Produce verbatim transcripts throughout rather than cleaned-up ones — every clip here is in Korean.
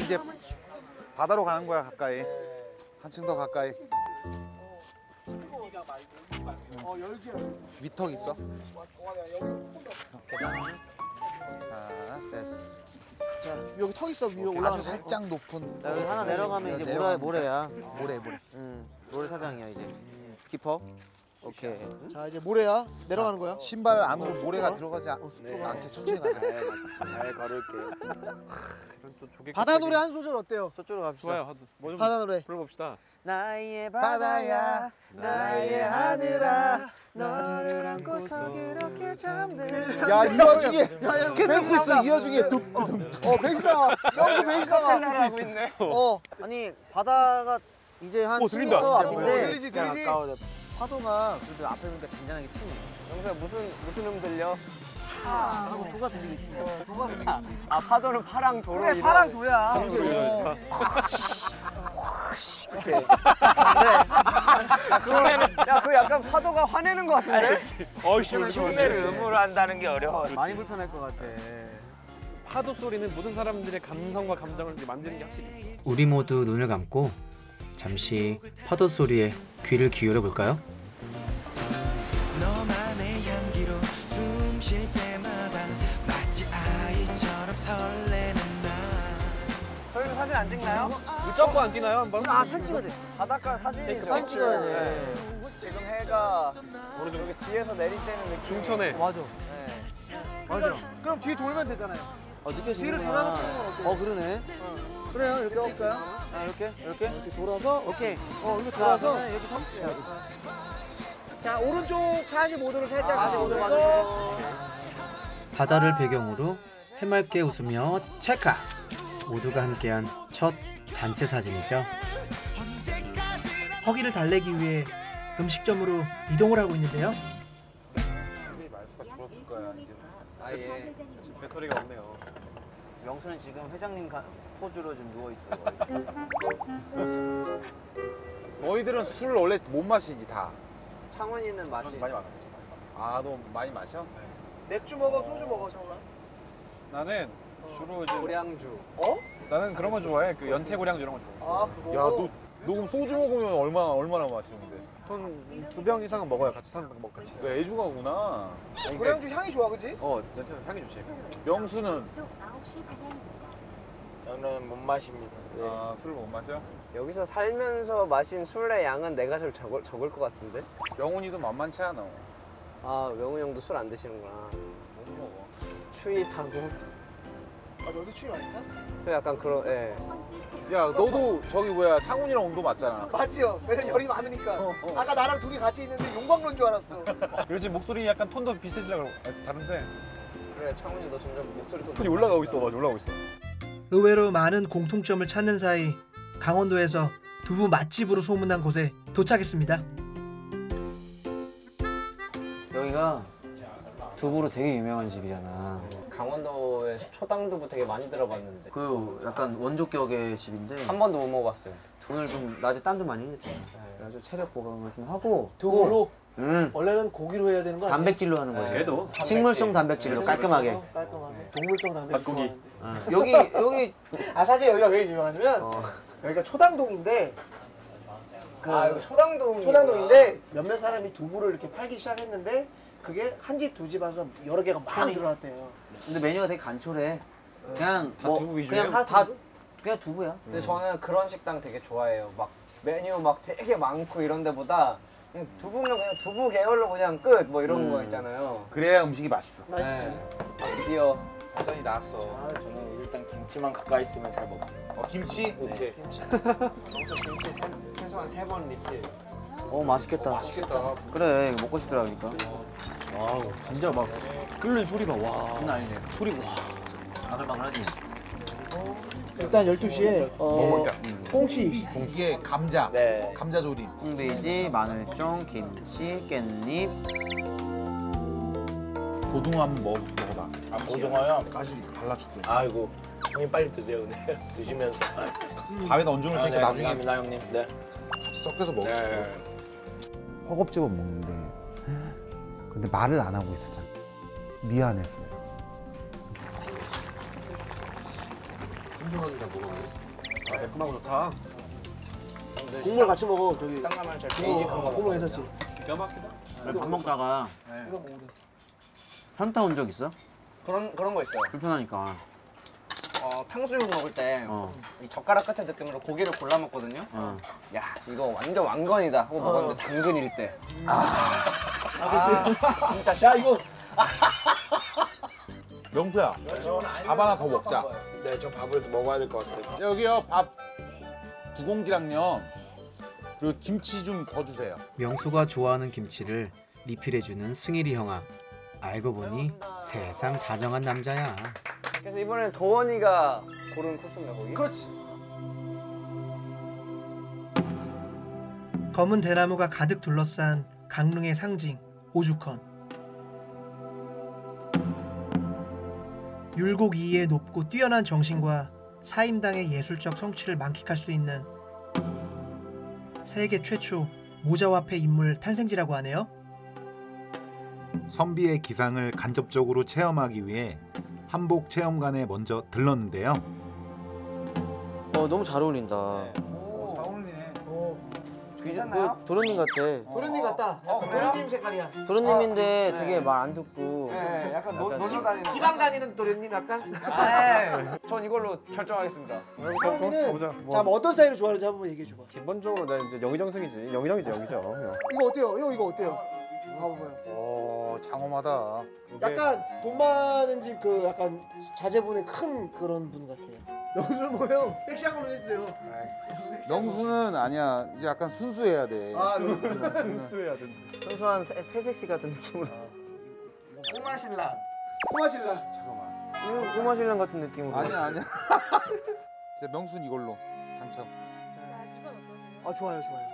이제 바다로 가는 거야 가까이. 한층 더 가까이. 어 열기야. 위턱 있어? 자, 됐어. 자 여기 턱 있어 위로 올라가서 아주 살짝 높은. 자, 여기 하나 내려가면 이제 모래 내려가면 모래야. 모래 모래. 응. 모래 사장이야 이제. 깊어? 오케이. 자 이제 모래야 내려가는 거야. 신발 안으로 모래가 들어가지 않, 네. 않게 천천히 가자. 잘 걸을게요. 이런 또 조개 바다 노래 한 소절 어때요? 저쪽으로 갑시다. 좋아요. 뭐좀 바다 노래. 불러봅시다. 나의 바다야, 나의 하늘아, 너를 안고서 그렇게 잠들. 야, 이 와중에 야, 스캔 듣고 있어. 이 와중에 뚝뚝. 어 베이스가 명수 베이스가 하고 있네. 어 아니 바다가 이제 한 오, 십 들린다. 미터 앞인데 들리지 들리지. 파도가 그래도 앞에 보니까 잔잔하게 치네. 영수야 무슨 무슨 음 들려? 하고 도가 들리겠지. 도가 들리겠지. 아 파도는 파랑 도로. 그래 파랑 도야. 정수를 야 그거 약간 파도가 화내는 것 같은데? 어이씨 흉내를 음으로 한다는 게 어려워. 많이 불편할 것 같아. 파도 소리는 모든 사람들의 감성과 감정을 이제 만드는 게 확실히 있어. 우리 모두 눈을 감고 잠시 파도 소리에 귀를 기울여 볼까요? 너만의 향기로 숨 쉴 때마다 마치 아이처럼 설레는 나. 저희는 사진 안 찍나요? 점프 안 뛰나요 한번? 아 사진 찍어야 돼. 바닷가 사진이 사진 찍어야 돼. 지금 해가 여기 뒤에서 내릴 때는 느낌. 중천에. 맞아. 네. 맞아. 그럼 뒤 돌면 되잖아요. 어 느껴지는구나. 뒤를 돌아서 찍는 건 어때요? 어 그러네. 어. 그래요. 이렇게 찍을까요? 아 이렇게 이렇게 이렇게 돌아서 오케이. 어 이거 자, 돌아서 그러면 이렇게 서. 자 오른쪽 사십오 도로 살짝 사십오 도 가지고 맞으시고. 바다를 배경으로 해맑게 웃으며 찰칵! 모두가 함께한 첫 단체 사진이죠. 허기를 달래기 위해 음식점으로 이동을 하고 있는데요. 말수가 줄어들 거야 이제. 아예. 지금 배터리가 없네요. 영수는 지금 회장님 가, 포즈로 좀 누워 있어. 너희들은 술 원래 못 마시지 다. 창원이는 맛이. 많이 많아. 아, 너 많이 마셔? 맥주 먹어 소주 먹어 장훈아. 나는 주로 이제 고량주. 어? 나는 그런 거 좋아해. 그 연태고량주 이런 거 좋아해. 아 그거. 야, 너, 너 그럼 소주 먹으면 얼마나 얼마나 마시는데? 돈 두 병 이상은 먹어야 같이 사는 거 먹 같이. 너 애주가구나. 고량주 향이 좋아 그지? 어 연태 향이 좋지. 명수는 저는 못 마십니다. 아, 술을 못 마셔? 여기서 살면서 마신 술의 양은 내가 제일 적을, 적을 것 같은데? 영훈이도 만만치 않아. 아 명훈 형도 술 안 드시는구나. 못 먹어. 추위 타고. 아 너도 추위 아닌가? 그 약간 그런 예. 야, 너도 저기 뭐야 창훈이랑 온도 맞잖아. 맞지요. 왜냐면 열이 많으니까. 어, 어. 아까 나랑 둘이 같이 있는데 용광로인 줄 알았어. 요즘 목소리 약간 톤도 비슷해지려고 아, 다른데 그래 창훈이 너 점점 목소리 톤 톤이 올라가고 있어. 맞아 올라가고 있어. 의외로 많은 공통점을 찾는 사이 강원도에서 두부 맛집으로 소문난 곳에 도착했습니다. 여기가 두부로 되게 유명한 집이잖아. 강원도에 초당두부 되게 많이 들어봤는데 그 약간 원조격의 집인데 한 번도 못 먹어봤어요. 오늘 좀 낮에 땀 좀 많이 흘렸잖아. 그래서 체력 보강을 좀 하고 두부로? 음 원래는 고기로 해야 되는 거 아니야? 단백질로 하는 거지. 그래도 식물성 단백질로 깔끔하게. 깔끔하게. 동물성 단백질. 닭고기. 어. 여기 여기 아 사실 여기가 왜 유명하냐면 어. 여기가 초당동인데 그 아 이거 초당동 초당동인데 몇몇 사람이 두부를 이렇게 팔기 시작했는데 그게 한 집 두 집 와서 여러 개가 막 천이. 들어왔대요. 근데 메뉴가 되게 간촐해. 그냥 다 뭐 두부 위주예요? 그냥 다, 다 그냥 두부야. 근데 저는 그런 식당 되게 좋아해요. 막 메뉴 막 되게 많고 이런 데보다 그냥 두부면 그냥 두부 계열로 그냥 끝 뭐 이런 음. 거 있잖아요. 그래야 음식이 맛있어. 맛있지. 네. 아, 드디어 완전히 나왔어. 아, 저는 일단 김치만 가까이 있으면 잘 먹어요. 어, 김치? 오케이. 평소 김치 세, 최소한 세 번 리필. 어 맛있겠다. 맛있겠다. 그래 이거 먹고 싶더라 그러니까. 와 진짜 막 끓는 소리 봐. 와. 장난 아니네. 소리 와. 바글바글하지. 일단 열두 시에 어, 꽁치. 이게 감자. 네. 감자 조림. 콩돼지, 마늘종, 김치, 깻잎. 고등어 한번 먹, 먹어봐. 아 고등어요? 가시 발라줄게. 아이고 형님 빨리 드세요 오늘 드시면서. 밥에다 얹어놓을 테니까 나중에 감사합니다 형님. 네. 같이 섞여서 먹을게. 네. 허겁지겁 먹는데 근데 말을 안 하고 있었잖아. 미안했어요. 쫀쫀하기가 뭐가 그래? 아, 매콤하고 좋다. 국물 같이 먹어. 저기 짱라면 제일 어, 베이직한 거. 국물 괜찮지? 기가 막히다. 밥 먹다가 이거 먹으래. 현타 온 적 있어? 그런 그런 거 있어요. 불편하니까. 어, 탕수육 먹을 때 이 어. 젓가락 같은 느낌으로 고기를 골라 먹거든요. 어. 야, 이거 완전 왕건이다 하고 먹었는데 당근일 때. 아, 아, 진짜 야 이거 명수야, 밥 하나 더 먹자. 네, 저 밥을 먹어야 될 것 같아요. 여기요, 밥 두 공기랑요. 그리고 김치 좀 더 주세요. 명수가 좋아하는 김치를 리필해주는 승일이 형아. 알고 보니 세상 다정한 남자야. 그래서 이번엔 도원이가 고른 코스인가 거기? 그렇지. 검은 대나무가 가득 둘러싼 강릉의 상징 오죽헌. 율곡이의 높고 뛰어난 정신과 사임당의 예술적 성취를 만끽할 수 있는 세계 최초 모자화폐 인물 탄생지라고 하네요. 선비의 기상을 간접적으로 체험하기 위해 한복 체험관에 먼저 들렀는데요. 어 너무 잘 어울린다. 오, 잘 어울리네. 괜찮나요? 그 도련님 같아. 도련님 같다. 어, 약간 그래요? 도련님 색깔이야. 도련님인데 네. 되게 말 안 듣고. 네, 약간 노, 놀러 다니는. 기방 다니는 도련님 약간. 아, 전 이걸로 결정하겠습니다. 형이는 보자. 자, 뭐 어떤 스타일을 좋아하는지 한번 얘기해 줘봐. 기본적으로 나 이제 영희정성이지. 영희정이지, 영희정. 이거 어때요? 형 이거 어때요? 봐봐요. 오, 장엄하다. 약간 돈 많은 집 그 약간 자제분의 큰 그런 분 같아요. 명수 뭐요? 섹시한 걸로 해주세요. 명수는 아니야. 이제 약간 순수해야 돼. 아, 순수해야 된다. 순수한 새, 새색시 같은 느낌으로. 꼬마신랑. 꼬마신랑. 잠깐만. 꼬마신랑 같은 느낌으로. 아니야, 아니야. 이제 명수는 이걸로 당첨. 아 좋아요, 좋아요.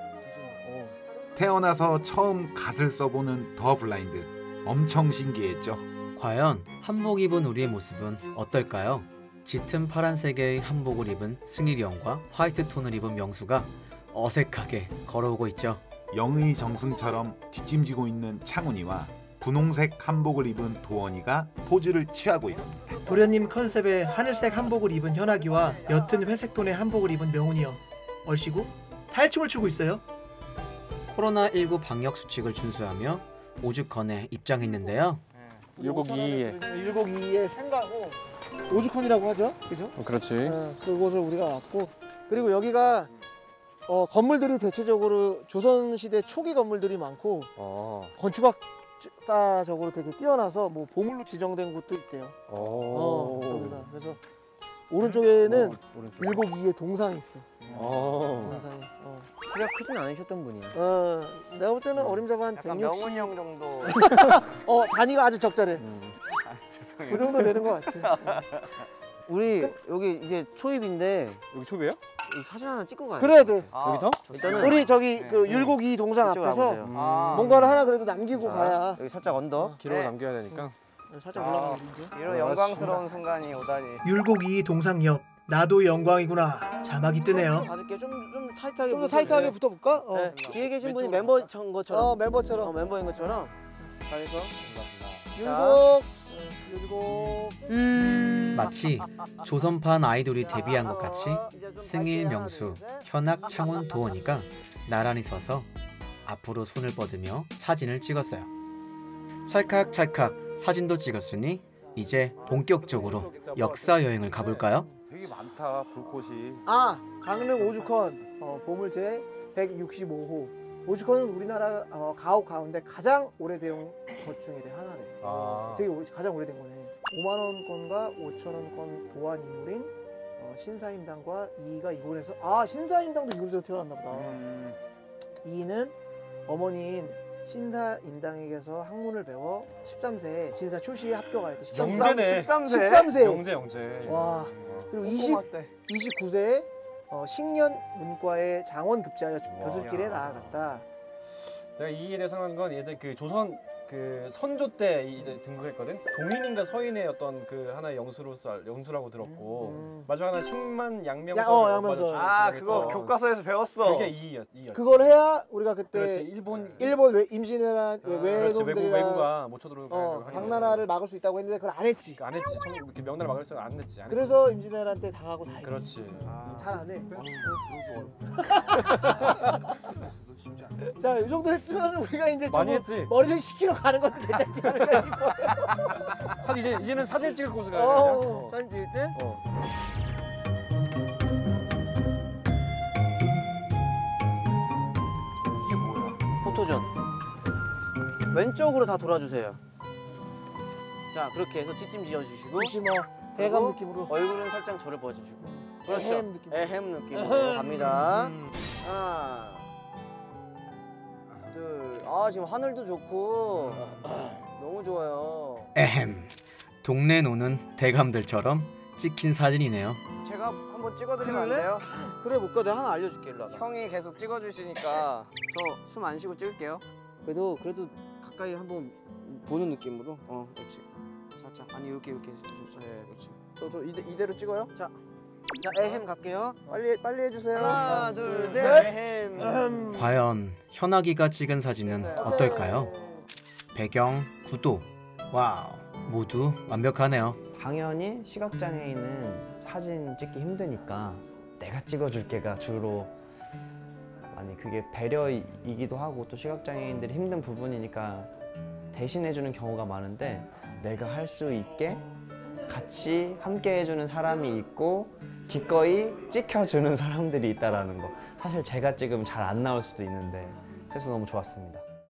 태어나서 처음 갓을 써보는 더 블라인드. 엄청 신기했죠. 과연 한복 입은 우리의 모습은 어떨까요? 짙은 파란색의 한복을 입은 승일이 형과 화이트 톤을 입은 명수가 어색하게 걸어오고 있죠. 영의 정승처럼 뒷짐지고 있는 창훈이와 분홍색 한복을 입은 도원이가 포즈를 취하고 있습니다. 도련님 컨셉의 하늘색 한복을 입은 현아기와 옅은 회색 톤의 한복을 입은 명훈이 형. 얼씨구 탈춤을 추고 있어요. 코로나십구 방역 수칙을 준수하며 오죽헌에 입장했는데요. 율곡이에. 율곡이의 생가고 오죽헌이라고 하죠, 그죠? 어, 그렇지. 어, 그곳을 우리가 왔고 그리고 여기가 어, 건물들이 대체적으로 조선시대 초기 건물들이 많고 어. 건축학사적으로 되게 뛰어나서 뭐 보물로 지정된 곳도 있대요. 어, 오. 여기가 그래서 오른쪽에는 어, 오른쪽. 율곡이의 동상이 있어. 어. 동상이. 어. 키가 크진 않으셨던 분이에요. 어, 내가 볼 때는 어림잡아 한 약간 백육십. 명훈이 형 정도. 어, 단위가 아주 적절해. 아, 죄송해요. 그 정도 되는 것 같아. 우리 여기 이제 초입인데 여기 초비예요? 이 사진 하나 찍고 가요. 그래야 돼. 아, 여기서? 일단은 우리 저기 네. 그 율곡이 동상 이쪽으로 앞에서 와보세요. 아, 뭔가를 하나 그래도 남기고 자, 가야 여기 살짝 언더. 기록을 네. 남겨야 되니까. 살짝 아. 올라가는 이제. 이런 영광스러운 순간이 오다니. 율곡이 동상 옆. 나도 영광이구나. 자막이 뜨네요. 봐줄게. 좀 좀 타이트하게. 좀 더 붙여주세요. 타이트하게 붙어볼까? 어, 네. 뒤에 계신 분이 멤버인 것처럼. 어 멤버처럼. 어, 멤버인 것처럼. 자, 해서. 율곡, 율곡. 마치 조선판 아이돌이 데뷔한 것 같이 승일, 명수, 현악, 창훈, 도원이가 나란히 서서 앞으로 손을 뻗으며 사진을 찍었어요. 찰칵찰칵 사진도 찍었으니 이제 본격적으로 역사 여행을 가볼까요? 되게 많다, 불꽃이. 아, 강릉 오죽헌 어, 보물제 백육십오 호. 오죽헌은 우리나라 어, 가옥 가운데 가장 오래된 것 중에 하나래. 아. 되게 오, 가장 오래된 거네. 오만 원권과 오천 원권 도안 인물인 어, 신사임당과 이이가 이곳에서 아 신사임당도 이곳에서 태어났나 보다. 음, 이이는 어머니인 신사임당에게서 학문을 배워 십삼 세에 진사 초시에 합격하였대. 영재네. 십삼 세. 십삼 세. 영재 영재. 와. 그리고 이십, 이십구 세에 어, 식년 문과에 장원 급제하여 벼슬길에 야. 나아갔다. 내가 이에 대해서 한 건 예전 그 조선 그 선조 때 이제 등극했거든. 동인인가 서인의 어떤 그 하나의 영수로서 알- 영수라고 들었고 음. 마지막 하나 십만 양명설. 야, 어, 양명설. 아 그거 교과서에서 배웠어. 그게 이였 이였지. 그걸 해야 우리가 그때 그렇지. 일본 일본 외, 임진왜란 아, 그렇지. 외국 외놈들이랑 외국가 못 쳐들어오게 어, 하기 당나라를 막을 수 있다고 했는데 그걸 안 했지. 위해서. 안 했지. 청, 이렇게 명나라 막을 생각 안 했지. 안 했지. 그래서 임진왜란 때 당하고 다 했지. 그렇지. 아. 잘 안 해. 쉽지 않아. 자, 이 정도 했으면 우리가 이제 많이 좀 했지. 머리를 식히러 가는 것도 괜찮지 않을까 싶어. 사실 이제 이제는 사진 찍을 곳을 가야 어, 되냐? 어. 사진 찍을 때? 어. 포토존. 왼쪽으로 다 돌아주세요. 자, 그렇게 해서 뒷짐 지어주시고 그렇지 뭐 대감 느낌으로. 얼굴은 살짝 저를 보여주시고. 그렇죠. 에헴 느낌. 에헴 느낌으로 갑니다. 하나, 둘. 아, 지금 하늘도 좋고 너무 좋아요. 에헴. 동네 노는 대감들처럼 찍힌 사진이네요. 제가 한번 찍어드리면 안 그럴래? 돼요? 그래 볼까? 내가 하나 알려줄게. 일로 와봐. 형이 계속 찍어주시니까 저 숨 안 쉬고 찍을게요. 그래도 그래도 가까이 한번 보는 느낌으로. 어, 그렇지. 살짝 아니 이렇게 이렇게. 네, 그렇지. 저, 저 이대, 이대로 찍어요? 자, 자 에헴 갈게요. 빨리 빨리 해주세요. 하나, 둘, 셋. 에헴. 음. 과연 현아기가 찍은 사진은 어떨까요? 배경, 구도, 와우, 모두 완벽하네요. 당연히 시각장애인은 사진 찍기 힘드니까 내가 찍어줄게가 주로 많이 그게 배려이기도 하고 또 시각장애인들이 힘든 부분이니까 대신해주는 경우가 많은데 내가 할 수 있게 같이 함께 해주는 사람이 있고 기꺼이 찍혀주는 사람들이 있다는 거 사실 제가 찍으면 잘 안 나올 수도 있는데 그래서 너무 좋았습니다.